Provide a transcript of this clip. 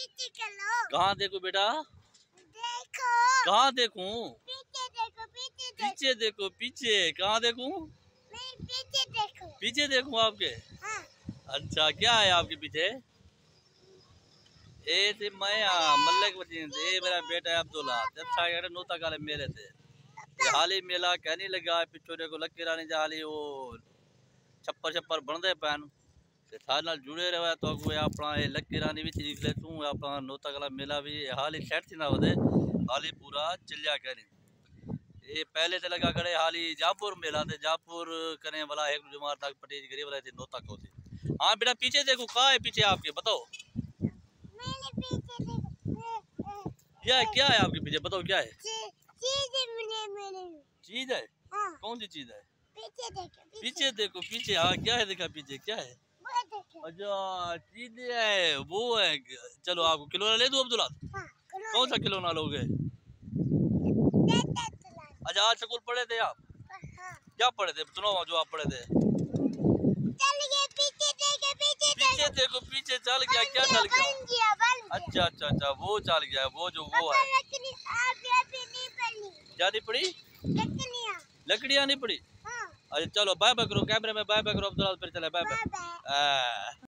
पीछे चलो। कहाँ देखूं बेटा? देखो। कहाँ देखूं? पीछे देखो, पीछे देखो, पीछे कहाँ देखूं? नहीं, पीछे देखो। पीछे देखूं आपके? हाँ। अच्छा, क्या है आपके पीछे? ए थी मैं मल्लिक वतीन ए मेरा बेटा है अब्दुल्ला अच्छा यार नोता काले मेले थे ये हाली मेला कहने लगा पिछोरे को लग रानी जा हाली वो छप्पर छप्पर बनदे पैन ते थार नाल जुड़े रहे तो कोई अपना ये लग रानी भी चीज ले तू अपना नोता काला मेला भी हाली सेट थी ना होदे हाली पूरा चलिया करे ये पहले ते लगा करे हाली जापुर मेला ते जापुर करने वाला एक जुमार तक पटेज गरीब रहे थे नोता को थी हां बेटा पीछे देखो कहां है पीछे आपके बताओ मेरे पीछे देखो। क्या है आपके पीछे बताओ क्या है चीज है मेरे। चीज है हाँ। कौन सी चीज है पीछे देखो। पीछे देखो पीछे हाँ क्या है देखा पीछे क्या है वो देखो। अच्छा चीज है वो है चलो आपको खिलौना ले दूं अब्दुल्ला हाँ, कौन सा खिलौना लोगे अच्छा आज स्कूल पढ़े थे आप हाँ। क्या पढ़े थे सुनाओ जो आप पढ़े थे चल गए पीछे देखो पीछे चल गया क्या चल गया अच्छा अच्छा अच्छा वो चल गया वो जो वो है क्या नहीं पड़ी लकड़ियाँ नहीं पड़ी हाँ। अच्छा चलो बाय बाय करो कैमरे में बाय बाय करो अब्दुल्ला फिर चले बाय बाय